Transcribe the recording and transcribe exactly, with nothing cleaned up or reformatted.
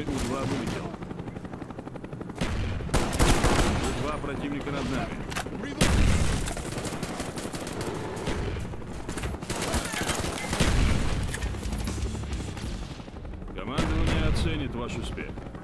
У два вылетел. У два противника над нами. Командование оценит ваш успех.